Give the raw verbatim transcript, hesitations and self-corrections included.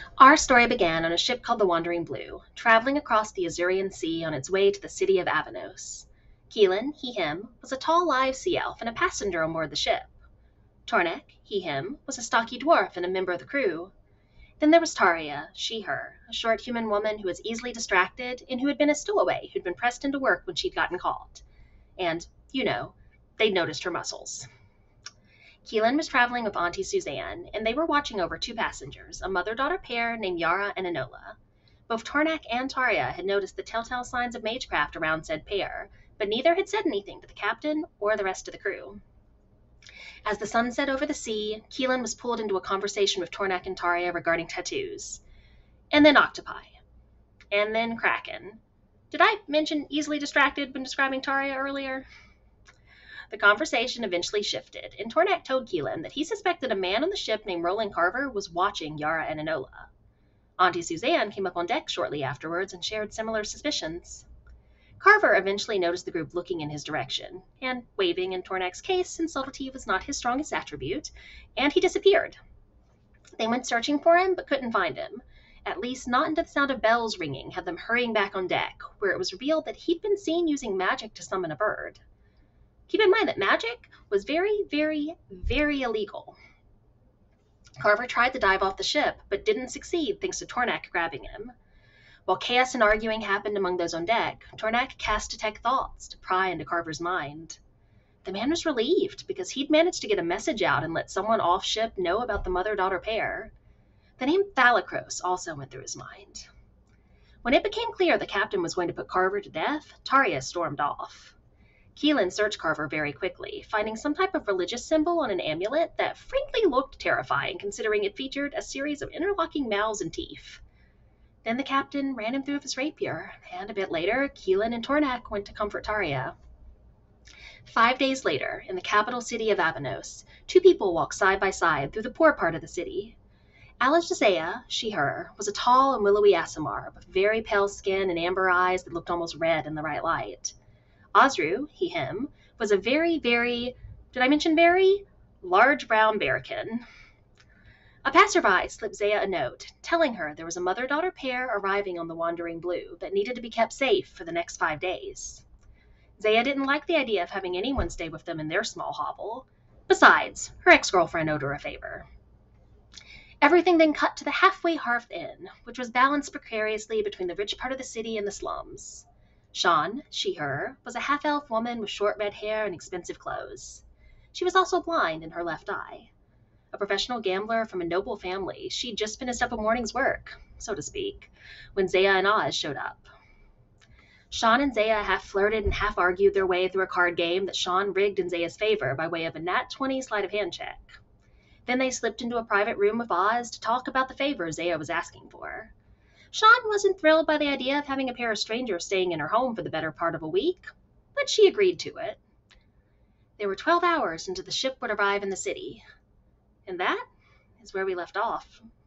Our story began on a ship called the Wandering Blue, traveling across the Azurian Sea on its way to the city of Avanos. Keelan, he him, was a tall live sea elf and a passenger on board the ship. Tornek, he him, was a stocky dwarf and a member of the crew. Then there was Taria, she her, a short human woman who was easily distracted and who had been a stowaway who'd been pressed into work when she'd gotten caught. And, you know, they'd noticed her muscles. Keelan was traveling with Auntie Suzanne, and they were watching over two passengers, a mother-daughter pair named Yara and Enola. Both Tornak and Taria had noticed the telltale signs of magecraft around said pair, but neither had said anything to the captain or the rest of the crew. As the sun set over the sea, Keelan was pulled into a conversation with Tornak and Taria regarding tattoos. And then octopi. And then kraken. Did I mention easily distracted when describing Taria earlier? The conversation eventually shifted, and Tornak told Keelan that he suspected a man on the ship named Roland Carver was watching Yara and Enola. Auntie Suzanne came up on deck shortly afterwards and shared similar suspicions. Carver eventually noticed the group looking in his direction, and waving in Tornak's case, since subtlety was not his strongest attribute, and he disappeared. They went searching for him, but couldn't find him. At least not until the sound of bells ringing had them hurrying back on deck, where it was revealed that he'd been seen using magic to summon a bird. Keep in mind that magic was very, very, very illegal. Carver tried to dive off the ship, but didn't succeed thanks to Tornak grabbing him. While chaos and arguing happened among those on deck, Tornak cast Detect Thoughts to pry into Carver's mind. The man was relieved because he'd managed to get a message out and let someone off-ship know about the mother-daughter pair. The name Thalacros also went through his mind. When it became clear the captain was going to put Carver to death, Taria stormed off. Keelan searched Carver very quickly, finding some type of religious symbol on an amulet that frankly looked terrifying considering it featured a series of interlocking mouths and teeth. Then the captain ran him through with his rapier, and a bit later, Keelan and Tornak went to comfort Taria. Five days later, in the capital city of Avanos, two people walked side by side through the poor part of the city. Alishazea, she her, was a tall and willowy Aasimar with very pale skin and amber eyes that looked almost red in the right light. Osru, he him, was a very, very, did I mention very? Large brown bearkin. A passerby slipped Zaya a note, telling her there was a mother-daughter pair arriving on the Wandering Blue that needed to be kept safe for the next five days. Zaya didn't like the idea of having anyone stay with them in their small hovel. Besides, her ex-girlfriend owed her a favor. Everything then cut to the halfway Hearth Inn, which was balanced precariously between the rich part of the city and the slums. Sean, she her, was a half-elf woman with short red hair and expensive clothes. She was also blind in her left eye. A professional gambler from a noble family, she'd just finished up a morning's work, so to speak, when Zaya and Oz showed up. Sean and Zaya half flirted and half argued their way through a card game that Sean rigged in Zaya's favor by way of a nat twenty sleight of hand check. Then they slipped into a private room with Oz to talk about the favor Zaya was asking for. Sean wasn't thrilled by the idea of having a pair of strangers staying in her home for the better part of a week, but she agreed to it. There were twelve hours until the ship would arrive in the city. And that is where we left off.